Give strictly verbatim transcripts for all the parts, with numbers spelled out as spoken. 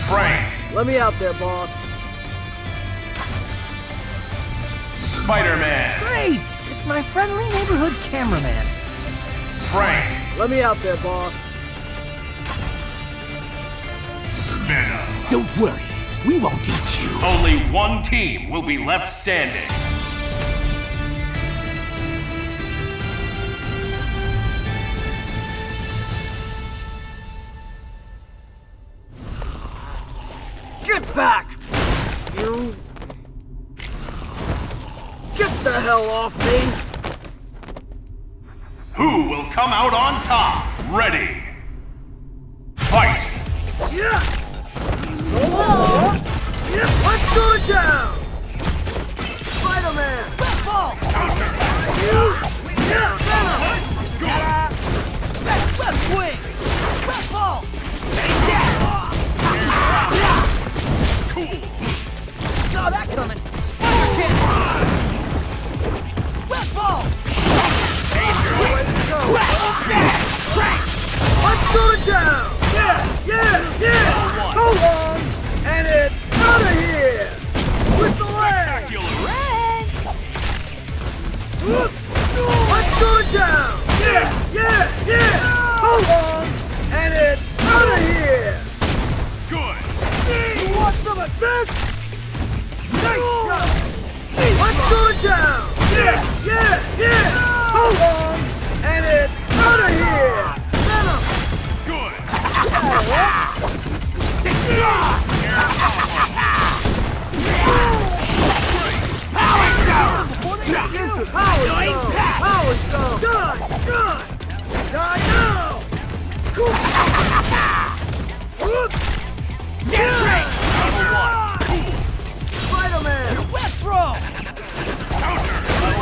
Frank. Let me out there, boss. Spiderman. Great! It's my friendly neighborhood cameraman. Frank. Let me out there, boss. Venom. Don't worry, we won't eat you. Only one team will be left standing. Get back! You... Get the hell off me! Who will come out on top? Ready. Fight! Yeah! So long! Yeah, let's go to town! Spiderman! Ball! Counter! You! Yeah! Venom! Left swing! Left ball! Cool! Saw that coming! Spider cannon! Left ball! Ready to go! Let's go to town! Yeah! Yeah! Yeah! So long! And it's out of here! With the leg! Let's go to town! Yeah! Yeah! Yeah! So long! And it's out of here! Good! You want some of this? Nice shot! Let's go to town! Yeah! Yeah! Yeah! So long! And it's out of here! Venom! Good! Power Stone! Power Stone! Power Stone! Done! Done! Die now! Cool! Number one! Cool! Spiderman! Left throw! Counter!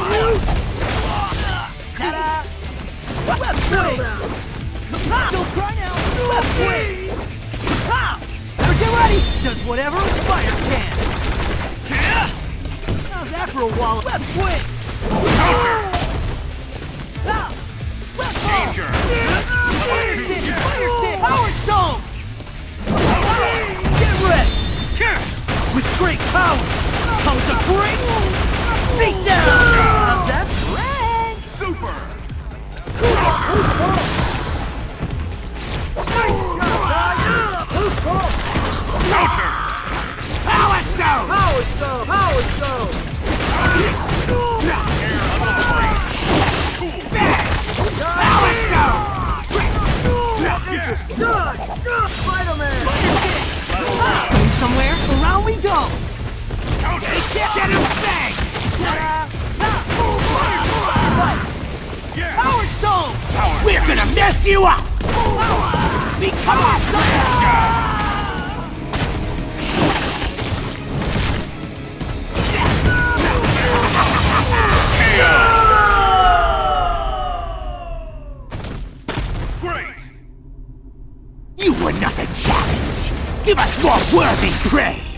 Ta-da! Left Settle swing! down! Don't cry now! Left swing! Ha! Spider, get ready! Does whatever a spider can! How's that for a wall? Left swing! Counter! Ha! Left ball! Danger! Fire stick! Fire stick! Power stone! Get ready! With great power comes a great beatdown! How's that? Frank! Super! Nice shot! Die now! Who's ball? Counter! Power stone! Power Stone! Power Stone! Power stone! Interesting! Done! Done! Spider-Man! Going somewhere, around we go! Counter! Get him bang! Yeah! Power stone! Power! We're gonna mess you up! Become a Great! You were not a challenge! Give us more worthy prey!